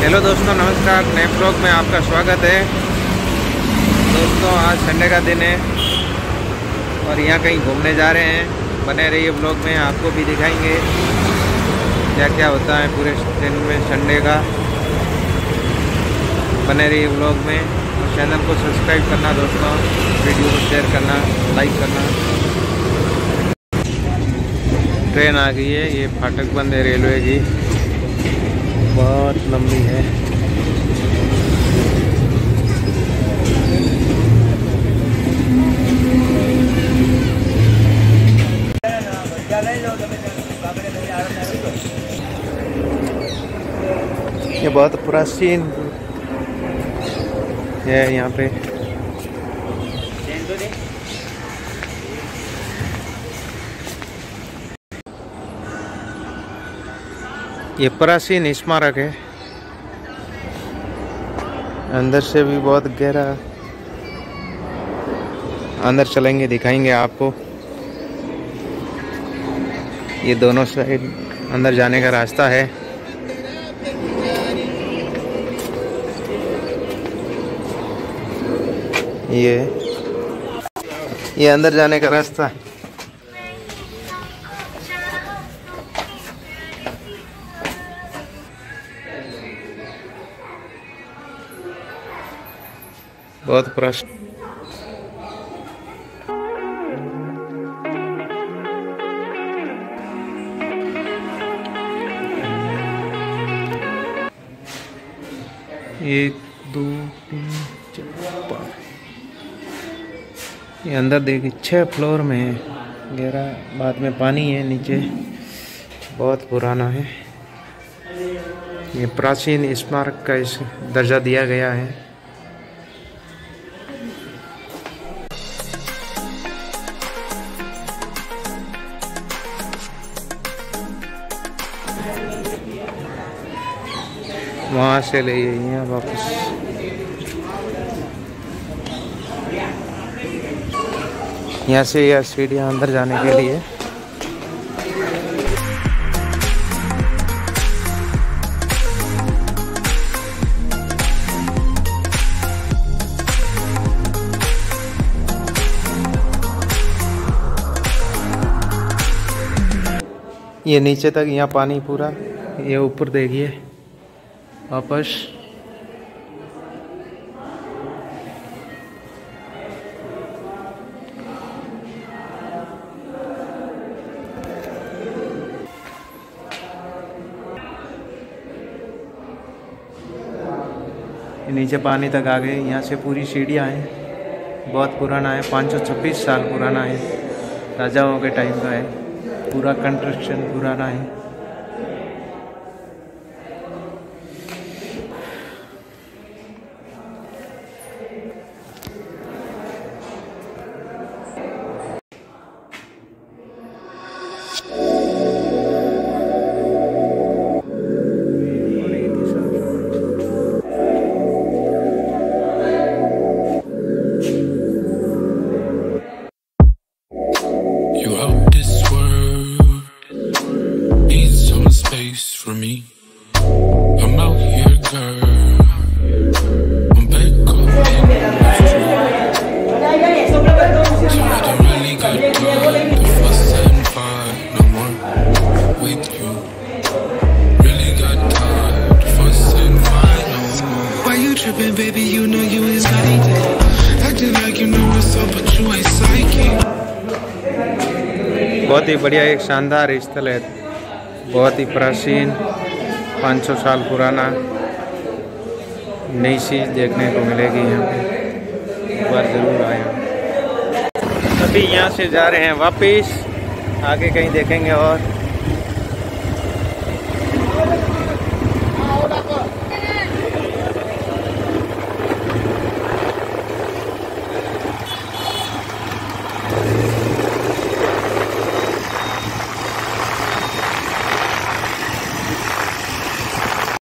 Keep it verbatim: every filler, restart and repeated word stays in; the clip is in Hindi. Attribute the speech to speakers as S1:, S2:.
S1: हेलो दोस्तों, नमस्कार। नए ब्लॉग में आपका स्वागत है। दोस्तों, आज संडे का दिन है और यहाँ कहीं घूमने जा रहे हैं। बने रहिए ब्लॉग में, आपको भी दिखाएंगे क्या क्या होता है पूरे दिन में संडे का। बने रहिए ब्लॉग में और चैनल को सब्सक्राइब करना दोस्तों, वीडियो को शेयर करना, लाइक करना। ट्रेन आ गई है, ये फाटक बंद है रेलवे की, बहुत लंबी है। ये बहुत प्राचीन है यहाँ पे। ये प्राचीन स्मारक है, अंदर से भी बहुत गहरा। अंदर चलेंगे, दिखाएंगे आपको। ये दोनों साइड अंदर जाने का रास्ता है। ये ये अंदर जाने का रास्ता है। बहुत प्रश्न। एक दो तीन चार पाँच, ये अंदर देखिए छह फ्लोर में है। गहरा, बाद में पानी है नीचे, बहुत पुराना है। ये प्राचीन स्मारक का इस दर्जा दिया गया है। वहाँ से ले यहाँ वापस। यहाँ से यह सीढ़ियाँ अंदर जाने के लिए। ये नीचे तक यहाँ पानी पूरा, ये ऊपर देखिए वापस। नीचे पानी तक आ गए। यहाँ से पूरी सीढ़ियाँ हैं, बहुत पुराना है, पाँच सौ छब्बीस साल पुराना है, राजाओं के टाइम का है। पूरा कंस्ट्रक्शन पुराना है।
S2: For me, I'm out here, girl. I'm back up in the street. So I don't really got time to fuss and fight no more with you. Really got time to fuss and fight no more. Why you tripping, baby? You know you ain't like it. Acting like you know what's up, but you ain't psychic.
S1: बहुत ही बढ़िया, एक शानदार स्थल है, बहुत ही प्राचीन, पाँच सौ साल पुराना। नई चीज़ देखने को मिलेगी यहाँ पे, एक बार ज़रूर आए। अभी यहाँ से जा रहे हैं वापस, आगे कहीं देखेंगे और